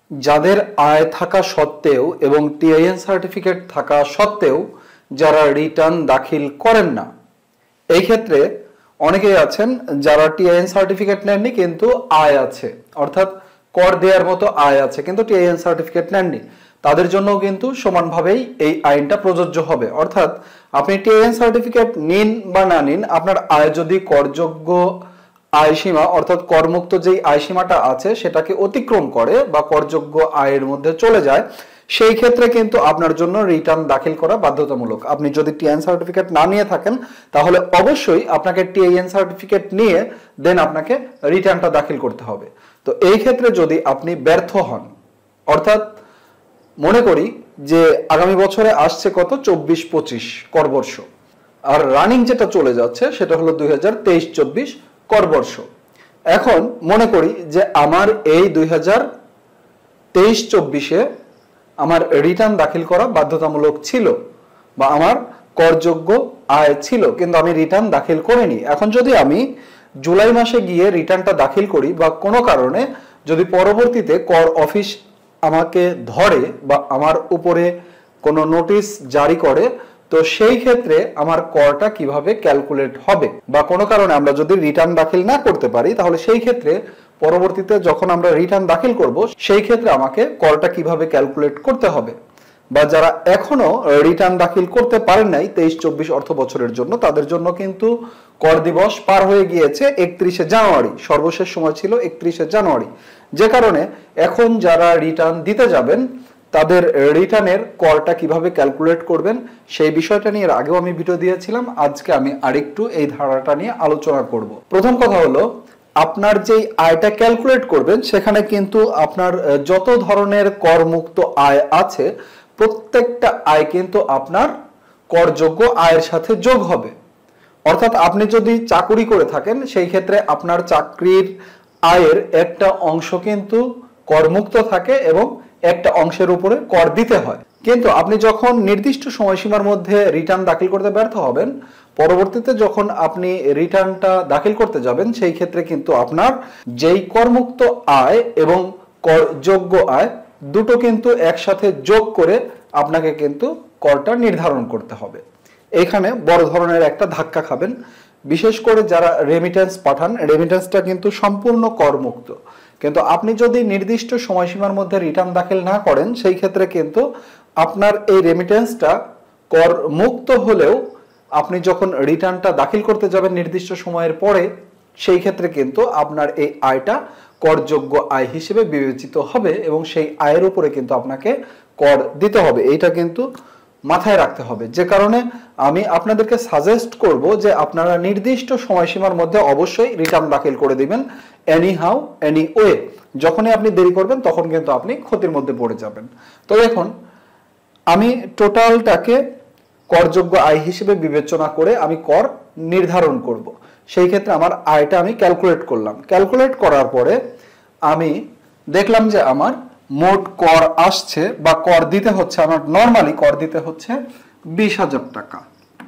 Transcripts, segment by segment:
যাদের আয় থাকা সত্ত্বেও এবং টিআইএন সার্টিফিকেট থাকা সত্ত্বেও যারা রিটার্ন দাখিল করেন না, এই ক্ষেত্রে অনেকেই আছেন যারা টিআইএন সার্টিফিকেট নেননি কিন্তু আয় আছে, অর্থাৎ কর দেওয়ার মতো আয় আছে কিন্তু টিআইএন সার্টিফিকেট নেননি। তাদের জন্য কিন্তু সমানভাবেই এই আইনটা প্রযোজ্য হবে। অর্থাৎ আপনি টিআইএন সার্টিফিকেট নিন বা না নিন, আপনার আয় যদি করযোগ্য আয়সীমা অর্থাৎ করমুক্ত যেই আয়সীমাটা আছে সেটাকে অতিক্রম করে বা করযোগ্য আয়ের মধ্যে চলে যায়, সেই ক্ষেত্রে কিন্তু আপনার জন্য রিটার্ন দাখিল করা বাধ্যতামূলক। আপনি যদি টিআইএন সার্টিফিকেট না নিয়ে থাকেন তাহলে অবশ্যই আপনাকে টিআইএন সার্টিফিকেট নিয়ে দেন আপনাকে রিটার্নটা দাখিল করতে হবে। তো এই ক্ষেত্রে যদি আপনি ব্যর্থ হন, অর্থাৎ মনে করি যে আগামী বছরে আসছে কত 24-25 করবর্ষ, আর রানিং যেটা চলে যাচ্ছে সেটা হলো 2023-24 করবর্ষ। এখন মনে করি যে আমার এই 2023-24-এ আমার রিটার্ন দাখিল করা বাধ্যতামূলক ছিল বা আমার করযোগ্য আয় ছিল, কিন্তু আমি রিটার্ন দাখিল করিনি। এখন যদি আমি জুলাই মাসে গিয়ে রিটার্নটা দাখিল করি বা কোনো কারণে যদি পরবর্তীতে কর অফিস আমাকে ধরে বা আমার উপরে কোনো নোটিশ জারি করে, তো সেই ক্ষেত্রে আমার করটা কিভাবে ক্যালকুলেট হবে, বা কোনো কারণে আমরা যদি রিটার্ন দাখিল না করতে পারি তাহলে সেই ক্ষেত্রে পরবর্তীতে যখন আমরা রিটার্ন দাখিল করব সেই ক্ষেত্রে আমাকে করটা কিভাবে ক্যালকুলেট করতে হবে। বা যারা এখনো রিটার্ন দাখিল করতে পারেন নাই 23-24 অর্থ বছরের জন্য, তাদের জন্য কিন্তু কর দিবস পার হয়ে গিয়েছে 31শে জানুয়ারি, সর্বশেষ সময় ছিল 31শে জানুয়ারি। যে কারণে এখন যারা রিটার্ন দিতে যাবেন তাদের রিটার্নের করটা কিভাবে ক্যালকুলেট করবেন সেই বিষয়টা নিয়ে আগেও আমি ভিডিও দিয়েছিলাম। আজকে আমি আরেকটু এই ধারণাটা নিয়ে আলোচনা করব। প্রথম কথা হলো, আপনার যেই আয়টা ক্যালকুলেট করবেন সেখানে কিন্তু আপনার যত ধরনের করমুক্ত আয় আছে প্রত্যেকটা আয় কিন্তু আপনার করযোগ্য আয়ের সাথে যোগ হবে। অর্থাৎ আপনি যদি চাকুরি করে থাকেন সেই ক্ষেত্রে আপনার চাকরির আয়ের একটা অংশ কিন্তু করমুক্ত থাকে এবং একটা অংশের উপরে কর দিতে হয়। কিন্তু আপনি যখন নির্দিষ্ট সময়সীমার মধ্যে রিটার্ন দাখিল করতে ব্যর্থ হবেন, পরবর্তীতে যখন আপনি রিটার্নটা দাখিল করতে যাবেন সেই ক্ষেত্রে কিন্তু আপনার যেই করমুক্ত আয় এবং করযোগ্য আয় দুটো কিন্তু একসাথে যোগ করে আপনাকে কিন্তু করটা নির্ধারণ করতে হবে। এখানে বড় ধরনের একটা ধাক্কা খাবেন, বিশেষ করে যারা রেমিটেন্স পাঠান, রেমিটেন্সটা কিন্তু সম্পূর্ণ করমুক্ত। কিন্তু আপনি যদি নির্দিষ্ট সময়সীমার মধ্যে রিটার্ন দাখিল না করেন সেই ক্ষেত্রে কিন্তু আপনার এই রেমিটেন্সটা কর মুক্ত হলেও আপনি যখন রিটার্নটা দাখিল করতে যাবেন নির্দিষ্ট সময়ের পরে সেই ক্ষেত্রে কিন্তু আপনার এই আয়টা করযোগ্য আয় হিসেবে বিবেচিত হবে এবং সেই আয়ের উপরে কিন্তু আপনাকে কর দিতে হবে। এইটা কিন্তু মাথায় রাখতে হবে। যে কারণে আমি আপনাদেরকে সাজেস্ট করব যে আপনারা নির্দিষ্ট সময়সীমার মধ্যে অবশ্যই রিটার্ন দাখিল করে দিবেন, এনি হাউ এনি ওয়ে। যখনই আপনি দেরি করবেন তখন কিন্তু আপনি ক্ষতির মধ্যে পড়ে যাবেন। তো দেখুন, আমি টোটালটাকে করযোগ্য আয় হিসেবে বিবেচনা করে আমি কর নির্ধারণ করব। সেই ক্ষেত্রে আমার আয়টা আমি ক্যালকুলেট করলাম। ক্যালকুলেট করার পরে আমি দেখলাম যে আমার মোট কর আসছে বা কর দিতে হচ্ছে, আমার নর্মালি কর দিতে হচ্ছে 20,000 টাকা।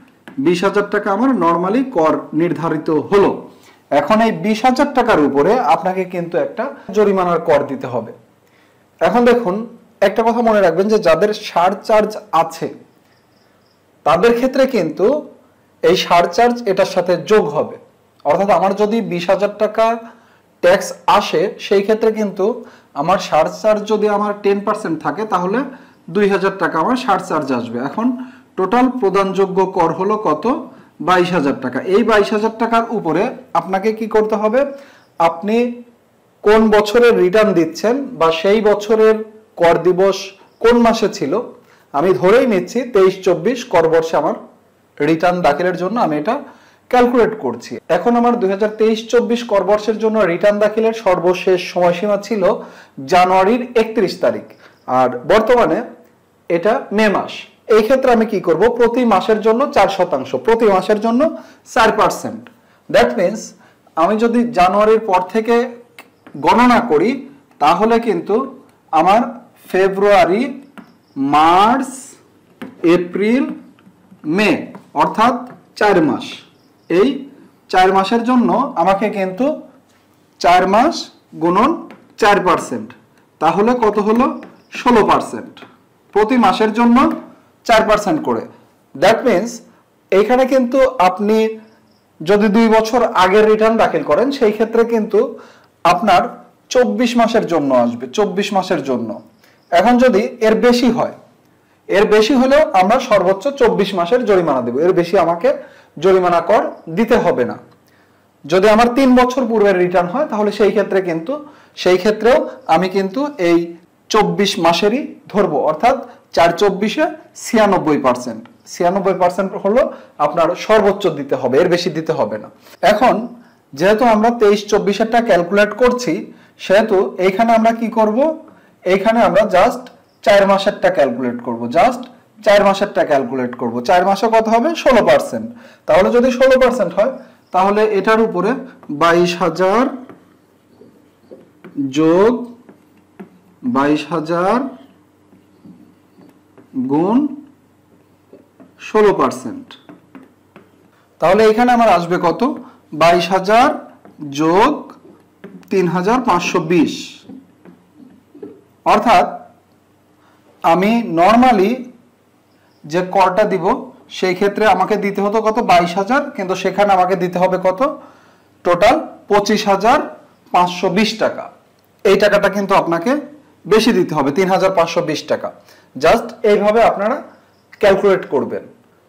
20,000 টাকা আমার নর্মালি কর নির্ধারিত হলো। এখন এই 20,000 টাকার উপরে আপনাকে কিন্তু একটা জরিমানার কর দিতে হবে। এখন দেখুন, একটা কথা মনে রাখবেন যে যাদের সারচার্জ আছে তাদের ক্ষেত্রে কিন্তু এই সারচার্জ এটার সাথে যোগ হবে। অর্থাৎ আমার যদি 20,000 টাকা ট্যাক্স আসে সেই ক্ষেত্রে কিন্তু আমার সারচার্জ যদি আমার 10% থাকে তাহলে 2,000 টাকা আমার সারচার্জ আসবে। এখন টোটাল প্রদানযোগ্য কর হলো কত? 22,000 টাকা। এই 22,000 টাকার উপরে আপনাকে কি করতে হবে? আপনি কোন বছরের রিটার্ন দিচ্ছেন বা সেই বছরের কর দিবস কোন মাসে ছিল, আমি ধরেই নিচ্ছি 23-24 করবর্ষে আমার রিটার্ন দাখিলের জন্য আমি এটা ক্যালকুলেট করছি। এখন আমার 2023-24 করবর্ষের জন্য রিটার্ন দাখিলের সর্বশেষ সময়সীমা ছিল জানুয়ারির 31 তারিখ, আর বর্তমানে এটা মে মাস। এই ক্ষেত্রে আমি কি করব? প্রতি মাসের জন্য 4%, প্রতি মাসের জন্য 4%। দ্যাট মিনস আমি যদি জানুয়ারির পর থেকে গণনা করি তাহলে কিন্তু আমার ফেব্রুয়ারি, মার্চ, এপ্রিল, মে অর্থাৎ 4 মাস, এই 4 মাসের জন্য আমাকে কিন্তু 4 মাস গুণন 4%, তাহলে কত হলো 16%, প্রতি মাসের জন্য 4% করে। দ্যাট মিনস এইখানে কিন্তু আপনি যদি 2 বছর আগের রিটার্ন দাখিল করেন সেই ক্ষেত্রে কিন্তু আপনার 24 মাসের জন্য আসবে, 24 মাসের জন্য। এখন যদি এর বেশি হয়, এর বেশি হলেও আমরা সর্বোচ্চ 24 মাসের জরিমানা দেব, এর বেশি আমাকে জরিমানা কর দিতে হবে না। যদি আমার 3 বছর পূর্বের রিটার্ন হয় তাহলে সেই ক্ষেত্রেও আমি কিন্তু এই 24 মাসেরই ধরবো, অর্থাৎ 4/24 96%। 96% হলো আপনার সর্বোচ্চ দিতে হবে, এর বেশি দিতে হবে না। এখন যেহেতু আমরা 23-24-এরটা ক্যালকুলেট করছি, সেহেতু এইখানে আমরা কি করব, এইখানে আমরা জাস্ট 4 মাসেরটা ক্যালকুলেট করব, জাস্ট 4 মাসেরটা ক্যালকুলেট করব। 4 মাসে কত হবে 16%। তাহলে যদি 16% হয় তাহলে এটার উপরে 22,000 যোগ 22,000 গুণ 16%, তাহলে এখানে আমার আসবে কত 22,000 যোগ 3,520। অর্থাৎ আমি নর্মালি যে করটা দিব সেই ক্ষেত্রে আমাকে দিতে হতো কত 22,000, কিন্তু সেখানে আমাকে দিতে হবে কত টোটাল 25,520 টাকা। এই টাকাটা কিন্তু আপনাকে বেশি দিতে হবে, 3,520 টাকা। জাস্ট এইভাবে আপনারা ক্যালকুলেট করবেন।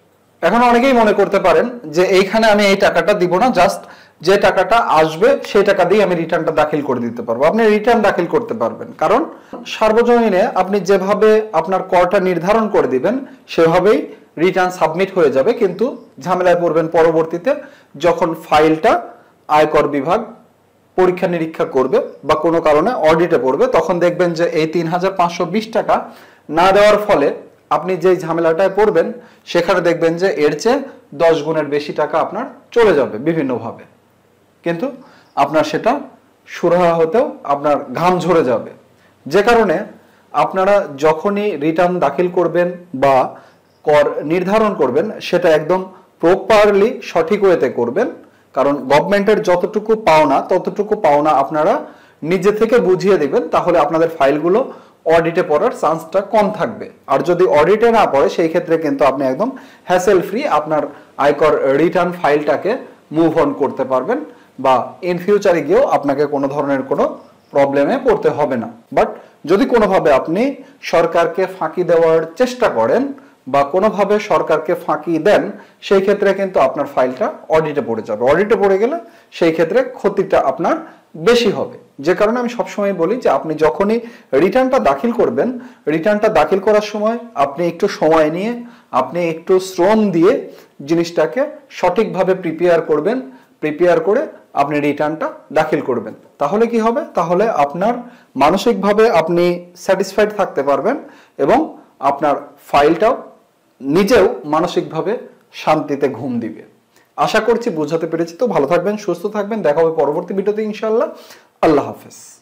এখন অনেকেই মনে করতে পারেন যে এইখানে আমি এই টাকাটা দিব না, জাস্ট যে টাকাটা আসবে সেই টাকা দিয়ে আমি রিটার্নটা দাখিল করে দিতে পারবো। আপনি রিটার্ন দাখিল করতে পারবেন, কারণ সার্বজনীনে আপনি যেভাবে আপনার করটা নির্ধারণ করে দিবেন সেভাবেই রিটার্ন সাবমিট হয়ে যাবে। কিন্তু ঝামেলায় পড়বেন পরবর্তীতে যখন ফাইলটা আয়কর বিভাগ পরীক্ষা নিরীক্ষা করবে বা কোনো কারণে অডিটে পড়বে, তখন দেখবেন যে এই 3,520 টাকা না দেওয়ার ফলে আপনি যেই ঝামেলাটায় পড়বেন সেখানে দেখবেন যে এর চেয়ে 10 গুণের বেশি টাকা আপনার চলে যাবে বিভিন্নভাবে, কিন্তু আপনার সেটা সুরাহা হতেও আপনার ঘাম ঝরে যাবে। যে কারণে আপনারা যখনই রিটার্ন দাখিল করবেন বা কর নির্ধারণ করবেন সেটা একদম প্রপারলি সঠিক ওয়েতে করবেন, কারণ গভর্নমেন্টের যতটুকু পাওনা ততটুকু পাওনা আপনারা নিজে থেকে বুঝিয়ে দিবেন, তাহলে আপনাদের ফাইলগুলো অডিটে পড়ার চান্সটা কম থাকবে। আর যদি অডিটে না পড়ে সেই ক্ষেত্রে কিন্তু আপনি একদম হ্যাসেল ফ্রি আপনার আয়কর রিটার্ন ফাইলটাকে মুভ অন করতে পারবেন, বা ইন ফিউচারে গিয়েও আপনাকে কোনো ধরনের কোনো প্রবলেমে পড়তে হবে না। বাট যদি কোনোভাবে আপনি সরকারকে ফাঁকি দেওয়ার চেষ্টা করেন বা কোনোভাবে সরকারকে ফাঁকি দেন সেই ক্ষেত্রে কিন্তু আপনার ফাইলটা অডিটে পড়ে যাবে। অডিটে পড়ে গেলে সেই ক্ষেত্রে ক্ষতিটা আপনার বেশি হবে। যে কারণে আমি সবসময় বলি যে আপনি যখনই রিটার্নটা দাখিল করবেন, রিটার্নটা দাখিল করার সময় আপনি একটু সময় নিয়ে, আপনি একটু শ্রম দিয়ে জিনিসটাকে সঠিকভাবে প্রিপেয়ার করবেন, প্রিপেয়ার করে আপনি রিটার্নটা দাখিল করবেন। তাহলে কি হবে, তাহলে আপনার মানসিকভাবে আপনি স্যাটিসফাইড থাকতে পারবেন এবং আপনার ফাইলটাও নিজেও মানসিকভাবে শান্তিতে ঘুম দিবে। আশা করছি বোঝাতে পেরেছি। তো ভালো থাকবেন, সুস্থ থাকবেন, দেখা হবে পরবর্তী ভিডিওতে ইনশাআল্লাহ। আল্লাহ হাফেজ।